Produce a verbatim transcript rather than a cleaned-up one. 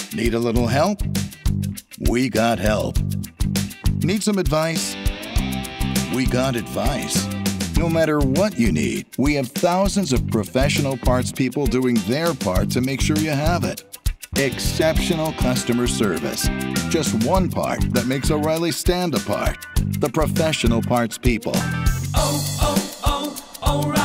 Need a little help? We got help. Need some advice? We got advice. No matter what you need, we have thousands of professional parts people doing their part to make sure you have it. Exceptional customer service. Just one part that makes O'Reilly stand apart. The professional parts people. Oh, oh, oh, O'Reilly.